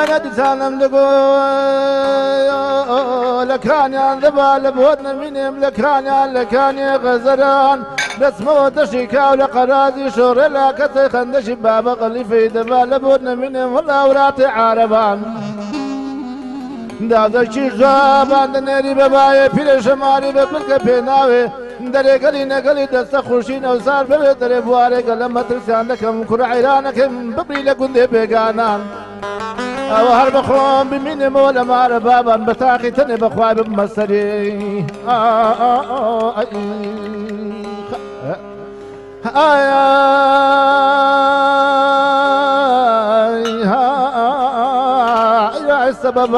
برانا دسانم دقول لكاني ذبال بودنا منهم لكاني غزران دسمو تشيكا ولقرازي شور لا كتي خندش بابا قلي في دبال بودنا منهم والله وراتي عربان دادا شي جوابان دنيري ببايا بير شماري ببلك بيناوي دري قلي نقلي دست خوشين وصار ببدري بواري قلم مترسان لكم كر عيرانكم ببري لكم دي بيقانان او هرب خوم بمين مولا مار بابا بتاقي تني بخواي بمسري يا السبب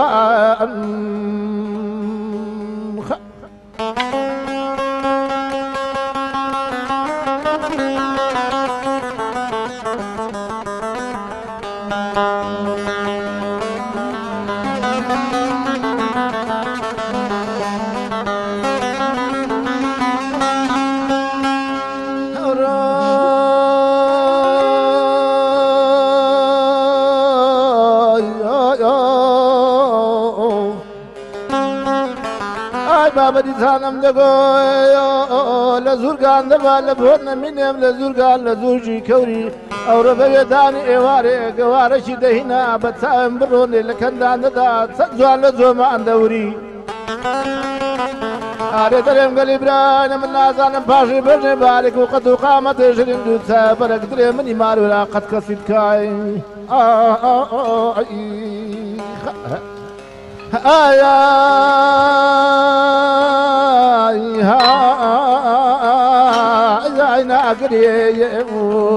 بابا دي ثانم دقو لزورقان دبال بودنا منهم لزورقان لزورجي كوري او ربا داني ايواري قوارشي دهنا بتساهم بروني لكن دان دا تسجوان لزوما اندوري آري درم قلي برانا من نازان باشي برني بارك وقد وقامت شرين دوتسا برك درم مني مارو لا قد كسيد كاي أنا قريب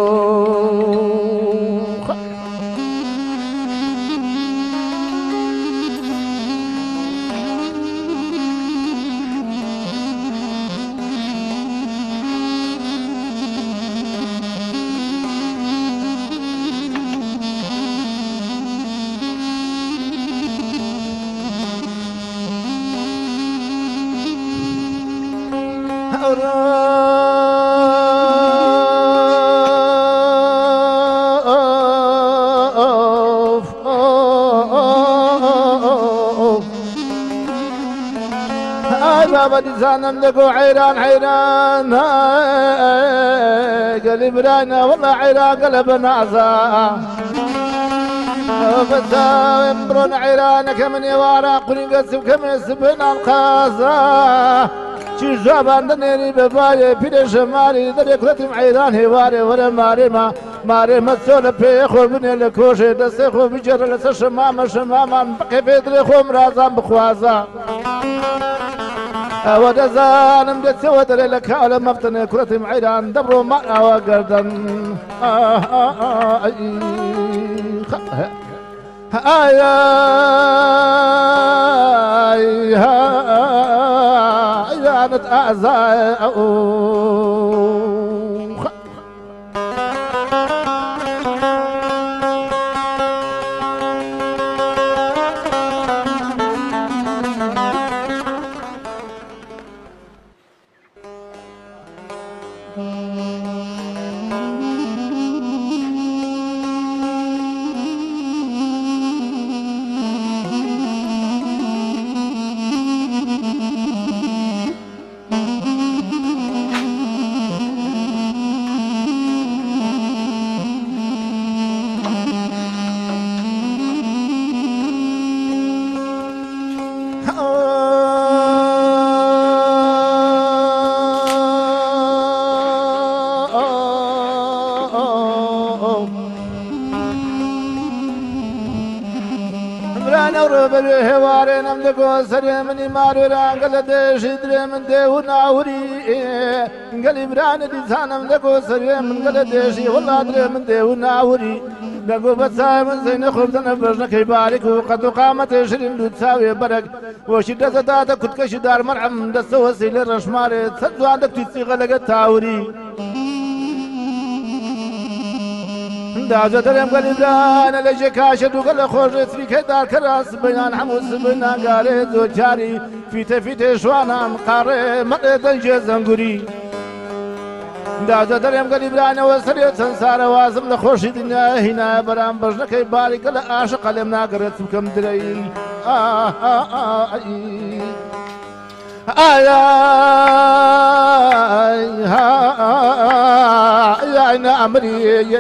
بابا دي زانم دقو عيران قلب رانا والله عيران قلب نعزا فتاوي مبرون عيران كمن يوارا قرين قسم كمن يسبنا القازا شي جابان دنيري ببايا بيد شمالي دريك لتم عيران هواري ولا ماري مسولة بيخو بني لكوشي دسيخو بجر لسا شماما بقي بيدري خو مرازان بخوازا ودزان مدت ودري لك على مفتن كرة معيران دبرو معنا وقردن يا نتأذى بالهوارين امدقو سري مني مارو رانقل ديش دري من ديو ناوري قلي بران دي سان امدقو سري من قل ديشي والله دري من ديو ناوري دقو بتساي من زين خبزنا برجنك يبارك وقد قامت شرين دو تساوي برك وشدة زدادة كتكش دار مرعم دستو وسيل الرشماري تصدو عندك تتسيغ لك تاوري دازة درم قلي برانا لجي كاشد وقل خوش اسري كدار كراس بينان حموس بينا قاري زوجاري فيته شوانا قاري مرد الجي زنقوري داودا درێم گەلیبرانەوە سەرێ چەند سارە وازم لە خۆشی دنیا هینا بەرام بەژنەکەی باریکە لە عاشقە لێم ناگەڕێت بکەم درەی ئای نامری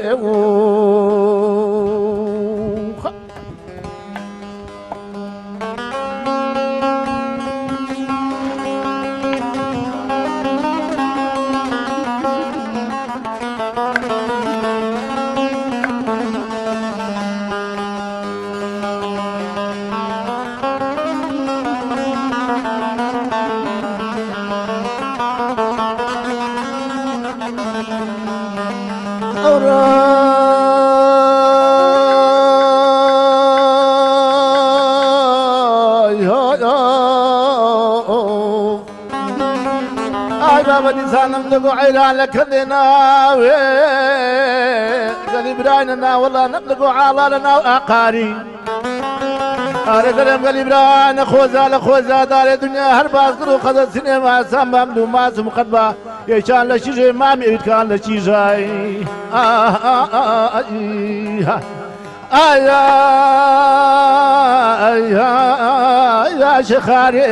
زانم دقو عيران لكلنا قالي برايننا والله نبدقو عالالنا وأقاري أريد درم قالي براين خوزا دار دنيا هرباز قلو خذ سينما سامبا مدو ماسو مقدبا يشان لشيجي مامي يتكان لشيجي يا شخاري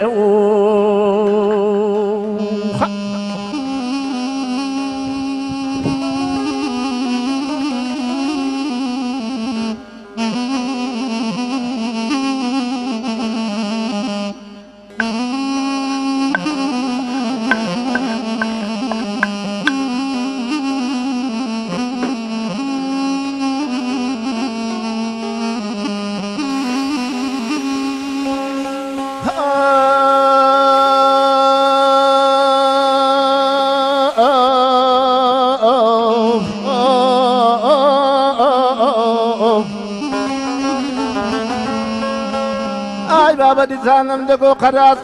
بدي زانم دقو قراص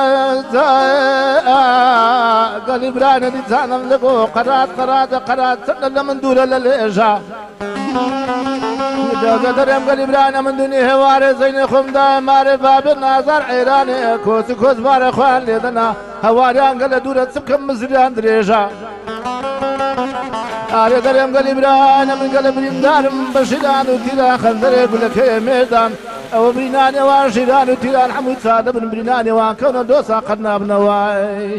قالي برانا دي زانم دقو قراص سنة من دولة للإجا درم قالي برانا من دوني هواري زين خمدا ماري باب النازر عيراني كوز بار خوان ليدنا هواريان قال دولة سبكم مزريان دريجا آره درم قالي برانا من قال بريندان بشيدان وتيرا خنزري يقول لك هي ميدان أو بريناني وانشيران وتيران حمود سادة بن بريناني وكون دوسا قدنا بنواي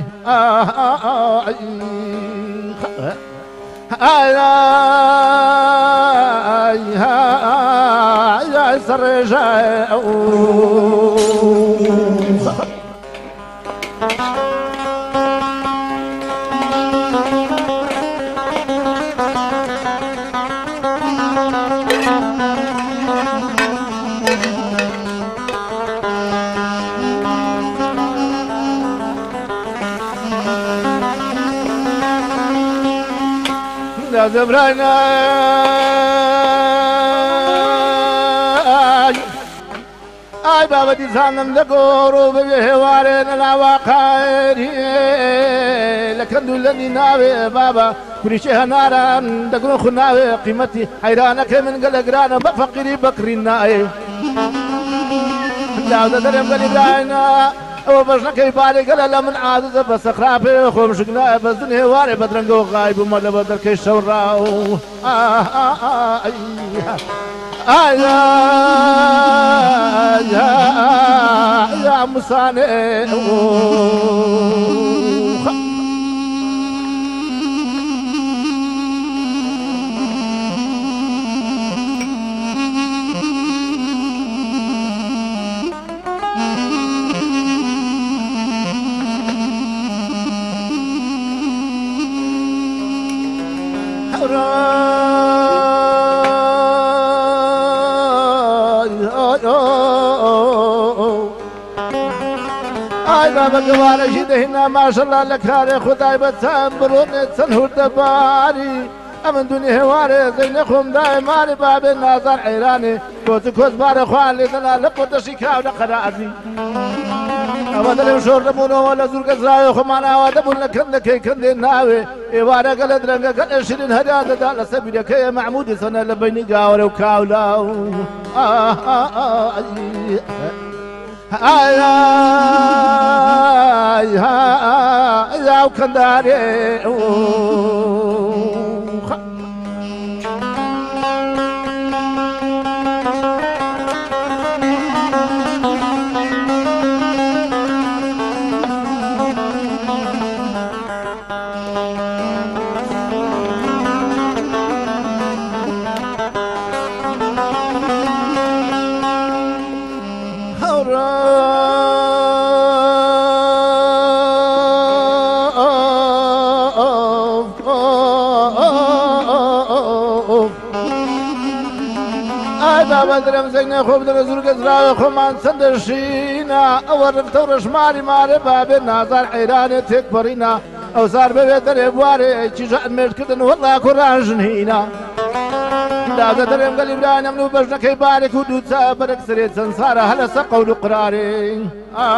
يا سرجاي زبرانا اي بابا دي زانم دقورو بهوارين العواقير لكن دولني ناوي بابا كل شيء نارا دقون خناوي قيمتي حيرانك من قلقرانا بفقري بكري الناي لا درم قلقرانا وبشنك يبالي قال لا من عادة بس خرابي خوم شقنا بس دنيا واري بدرنقو غايب وما بدل كي شوراو يا مساني اي بابا قوارا شدهنا ما شاء الله لك هاري خداي بتسام بروني تسنهور دباري امن دوني هواري زينكم دايماري باب الناظر حيراني كوز بار خوان لدنا لقوت شيكاو لقرازي ابدا شور دمونو ولا زور قزرايو خمانا ودبون كندك كند ناوي ايوارا قلد رنگا قد شرين هداده دال سبيلك يا معمود سنه لبيني قاور وكاولاو يا كنداري بابا درم زين خوب در زور قزرا خمان سندشينا اورف تورش ماري ماري بابي نازار حيران تكبرينا او صار ببيتر بواري تشجع مركدن والله كران جنينا لا درم قلب لا نمنو بجنك يبارك ودوتا برك سريت سنسارة هلا سقوا قراري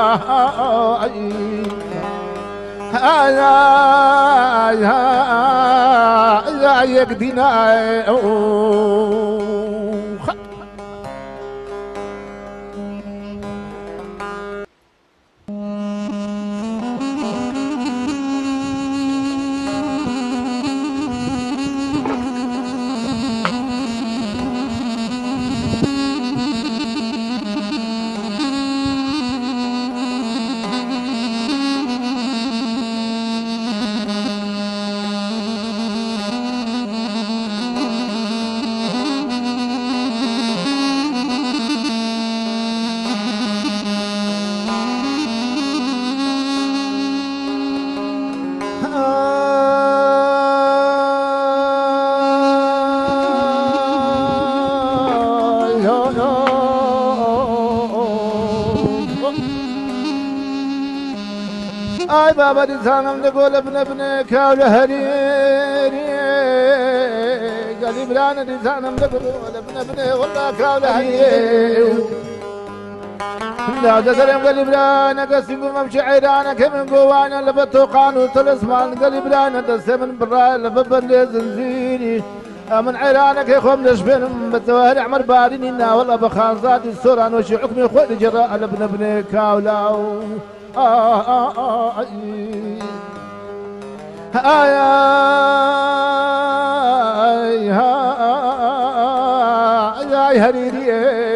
يا يقدينا اي بابا دي سانم نقول ابن كاول هريري قال برانا دي سانم نقول ابن والله كاول هريري لا درم قال برانا قسم ممشي عيرانا كمن قوانا لبتو قانون تلسمان قال برانا دس من برا لببر زنزيري من عيرانك يا خوم نشبن بالتوارع مربارينا والله بخان زاد السوران وشي حكمي خوي جراء لبن كاولاو يا هريري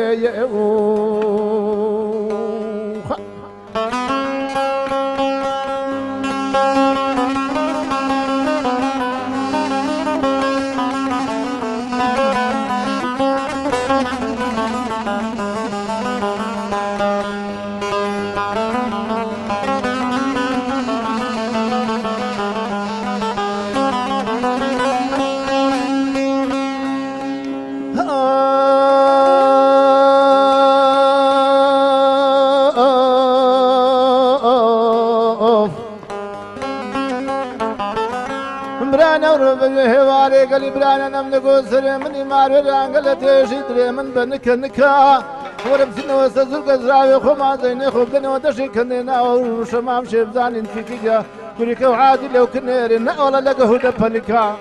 هواري قلي برانا نملكو سر مني مارو رانقل تيشي دري من بنك نكا ورمسين وسزل قزراوي خما زيني خوبدني ودشي كنينا وشمام شبزان انتكيجا كوريكا وعادي لو كنيرنا ولا لقهو دبنكا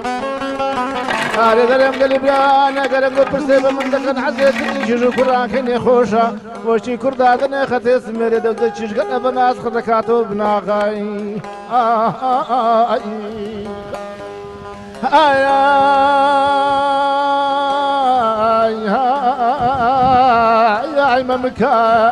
هاري درم قلي برانا قلم برسيب من دكن عزيز تيشيشو كران كني خوشا وشي كردادني خطي سميري دوزي تشيش قلنا بناس خدكاتو بناغاي يا ممكا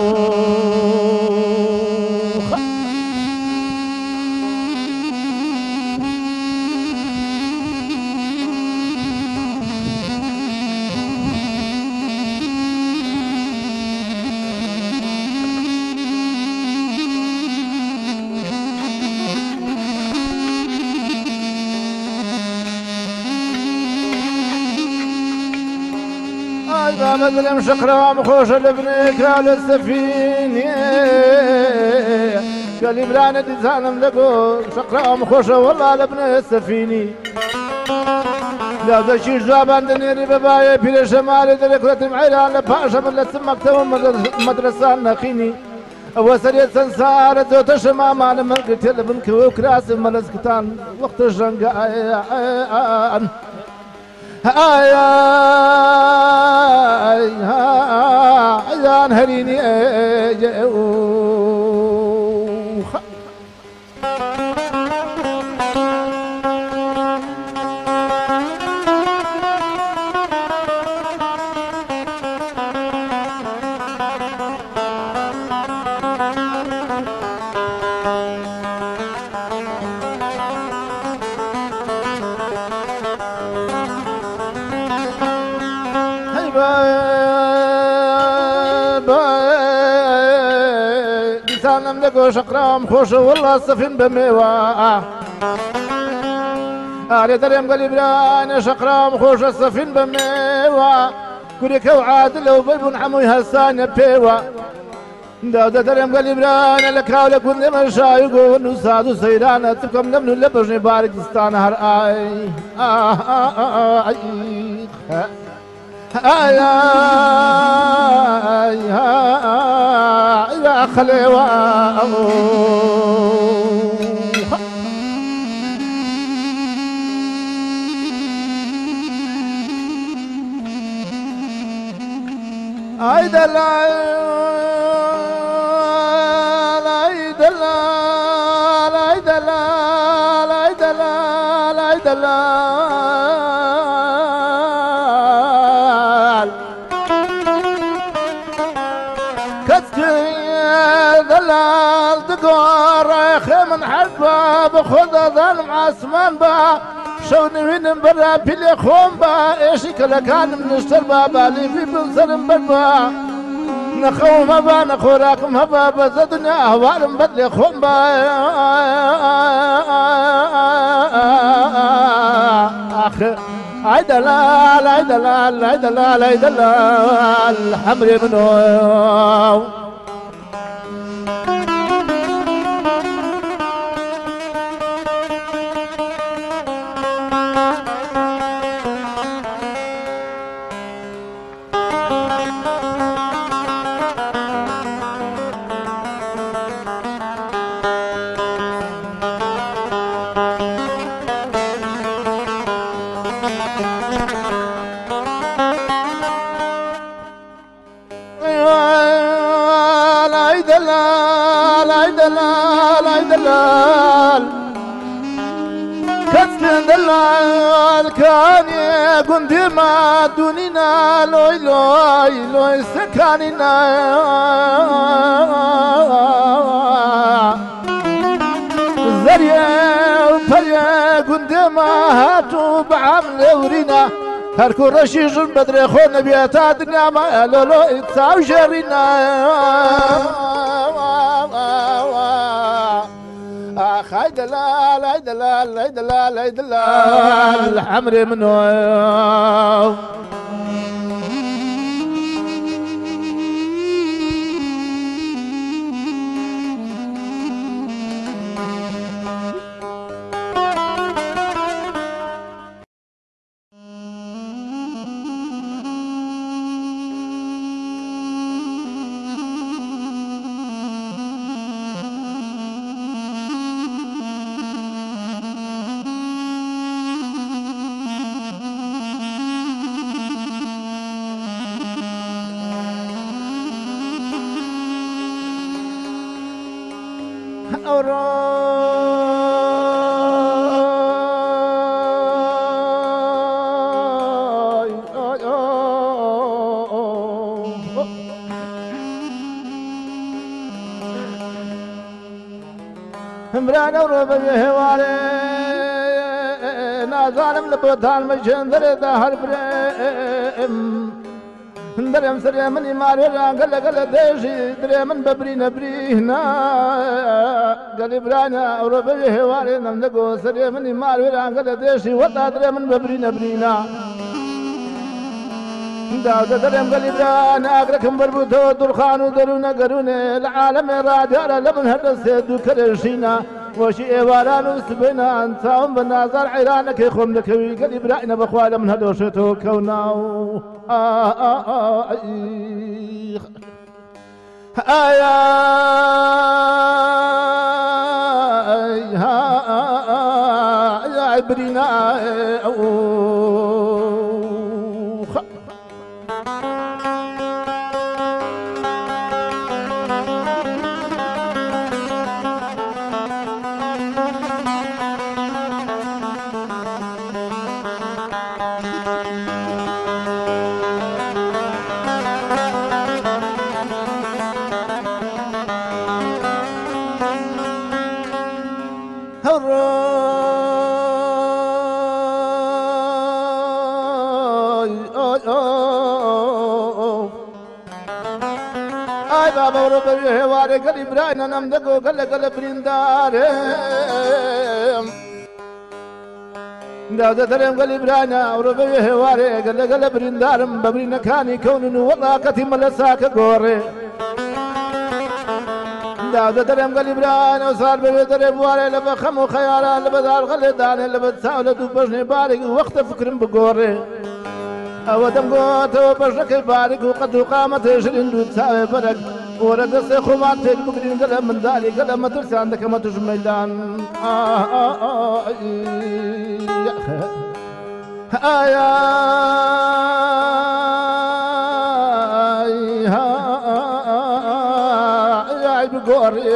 مدلم شقرام خوش لبنك على السفينة قال برانا دي زانم لقو شقرام خوش والله لبن السفينة لا ذا شي جوابان دنيري ببايا بير شمالي دركرة معيران لباشا من لسمك تو مدرسة نخيني وسريت سنسارة دوت شمامان من قتل بنك وكراس ملسكتان وقت الجنقان يا هريني لسانم لقو شقرام خوش والله الصفين بميوة علي دريم قلي براني شقرام خوش الصفين بميوة كوريك وعادل وبيبون حموي هسان بيوا داود درم قلبران لك هاولك ونما شايقون وسادو سيران تبكم نمنو لبجني باردستان هر آي يا خليوة اي دلال اي دلال اي دلال اي دلال اي دلال كتجي دلال دقور يخي من حربه بخذ ظلم عسمان با شوني وين برا بلي خوم با ايشي كلا كان من الشربة بالي في بنصر بربا نخو مبا نخوراك مبا بس الدنيا اهوار بدلي خوم با اخي عيد دلال عيد دلال عيد دلال عيد دلال حمري منو دلال كتن دلال كان يقول ديما دونينا لوي لوي لوي سكاننا زريا وفريا قول ديما هاتوا بعمل ورينا هركو رشيج بدري خونا بيتا دنيا ما لولو اتساو جرينا هاي دلال هاي دلال هاي دلال هاي دلال حمري منو همران وربا بهواري نازالم لبوتان مجن درد هربرم درم سريمني ماري قل قل ديشي دريمن ببري نبري هنا قل برانا وربا بهواري نمدقو سريمني ماري قل ديشي وطا دريمن ببري نبرينا داود درم قل برانا اقركم بربوتو درخانو درونا قروني العالم راديارا لمن هرسيدو كرشينا وشي ايوارانو سبينا انتاهم بنازار عيرانك يخوم لكوي قل برانا بخوالا من هدوشتو كوناو يا عبرينا اي بابا وربا بهواري قل برانا نمدقو قل قل بريندارم داود درم قلي برانا وربيه واري قال برندارم ببرين كاني كون والله كتم لساك قوري داود درم قلي برانا وصار بيه درم واري لبخم وخيالا لبدار غلدان لبتساولة وبجني بارك وقت فكرم بقوري أودم قوت وبجنك بارك وقد قامت شرين دو تساوي برك ورد السيخوات بقرين قلم من ذالي قلم ما ترسي عندك ما تجميلان يا بقوري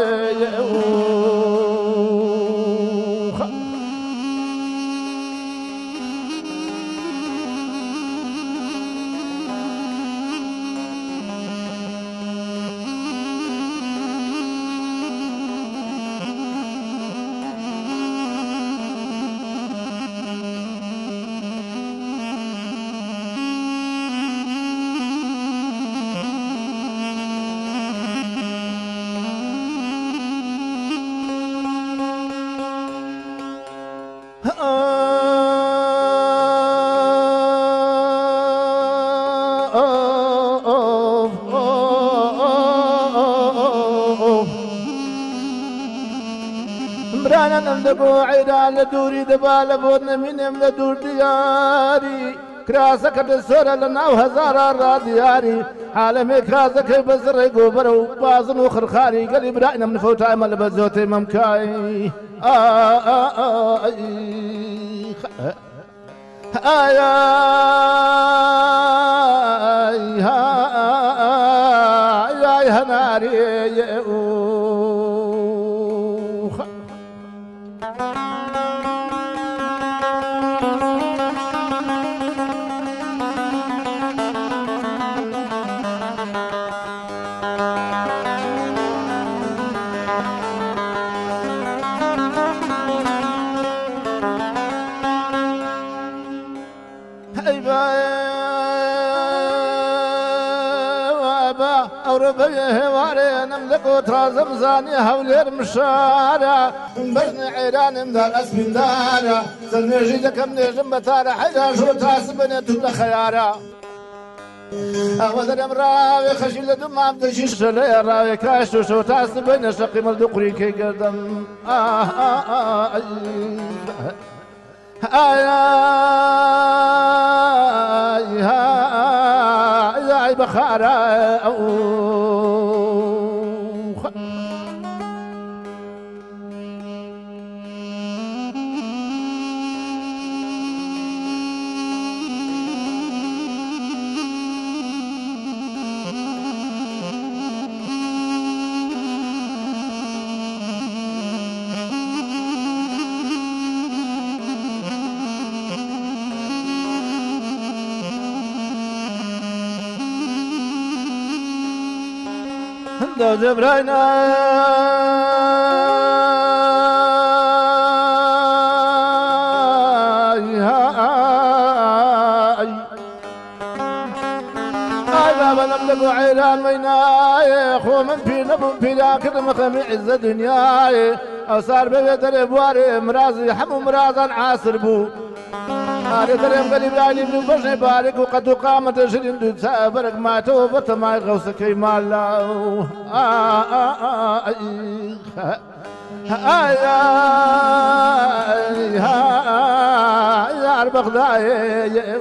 برانا نمدقو عيدان لدوري دبال بودن منهم لدور دياري كراسك السورة لنا وهزارة رادياري عالمي كراسك بزر قبرو بازن وخرخاري قال برانا من فوت عمل بزوتي ممكاي ربيه واري نملكو ترازم زاني هولير مشارع بجن عيران مدار اسم دارا سنجي لك منجم بتارا حيدا شو تاسبني تبدا خيارا أودر امراوي خشيل دم عم تشيش لي راوي كاشو شو تاسبني شقي مردقري كي قدم يا بخارا دو جبرينا بابا نملك عيران ويناي خو من في نبو في ذاك مخمي عز دنياي او صار بيت الابوار مرازي حمو مرازا عاصر بو هذا تريم قليب لعلي بن بشي بارك وقد قامت شرين دود سابرك ما توبت ما يغوصك مال الله يا بغداي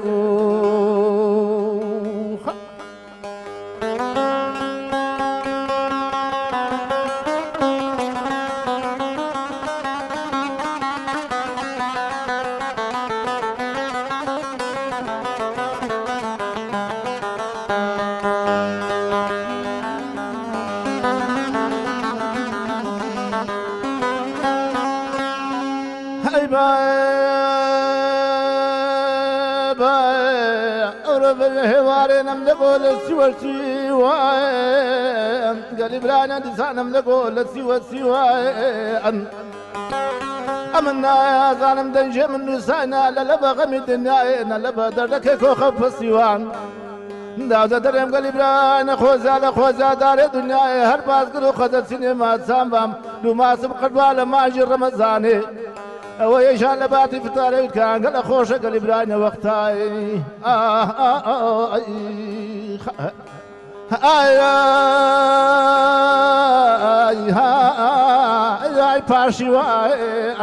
بالهواري نملكو للسوى السوى قلب رانا دسان نملكو للسوى السوى أمنا يا ظالم دنجي من نسانا للبا غمي الدنيا للبا دردك وخف السوان داوزا دريم قلب رانا خوزا دار الدنيا هر باز قلو خذت سينما سامبام لو ما سبق الوالا ما جي رمضاني ئەوە یەشان لە باتی فتارەویت کە ئەگەڵە خۆشە گەلی برانە وەختایی ئای پاشی وای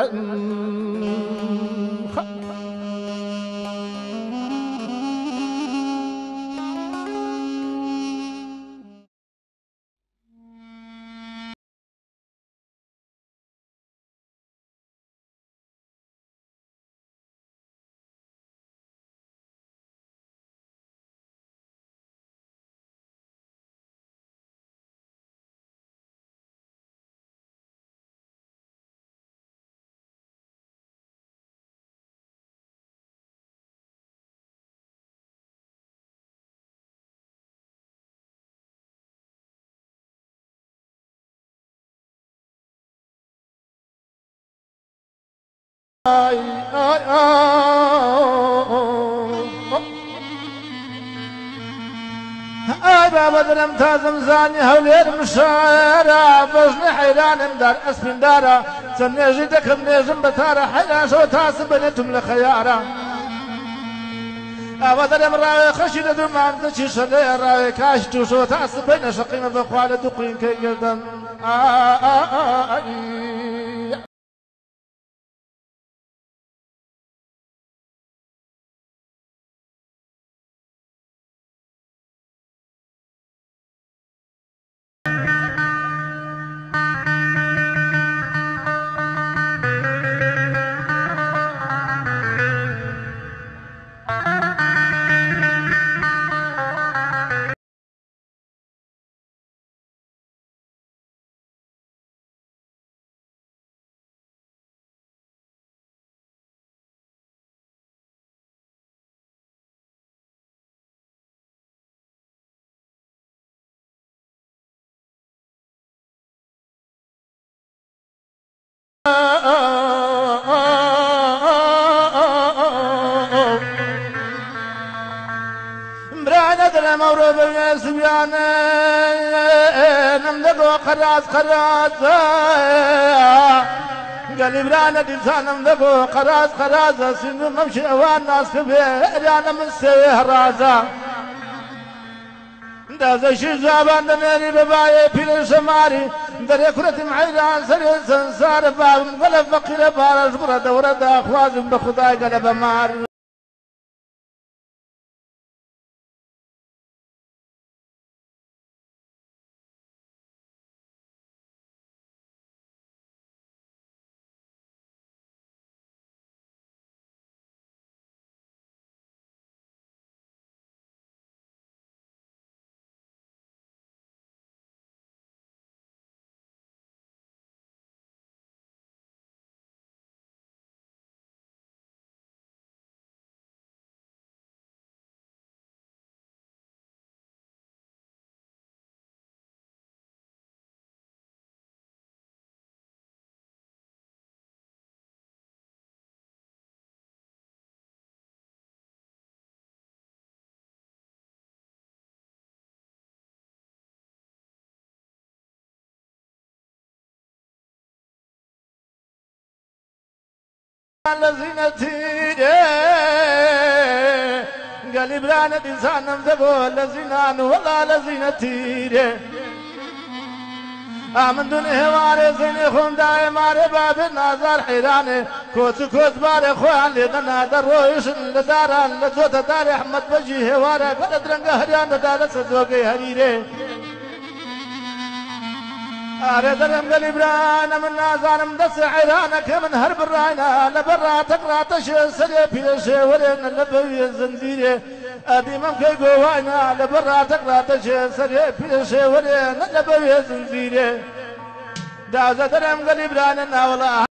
بابا دلم تازم زاني هولير مشاعرة بجني حيران دار اسبين دارا سنجي دكم نجم بتارا حيران شو تاسب بنتم لخيارا بابا دلم راوي خشيدة دمان دشي شلي راوي كاشتو شو تاسب بين شقيمة بخوالة دقين كي قردن برانا دلم أورو بالنسبيان نمدقو خراز قال برانا دلسان نمدقو خراز سنو ممشي اوان ناس كبير انا من سيهرازا دازا شجابان دنيري بباية بيل شماري دري كرة معيران سري سنسار بابم قلب فقير بارش برد ورد اخوازم بخداي قلب مار لزينتي قال برانا ديسانم دبو لزينان والله لزينتي من دون هواري زيني خون داي ماري باب النازار حيراني كوت باري خوان لدنا درويشن لداران لزوت داري احمد بجي هواري بلد رنگ هريان لدارة سزوكي هريري أري درم قلي برانا من نازانم دس عيرانك من هرب الراينا لبرا تقرا تشي سري بيشي ورين لبوي الزنزيري أدي ممكي قوانا لبرا تقرا تشي سري بيشي ورين لبوي الزنزيري دازا درم قلي برانا والله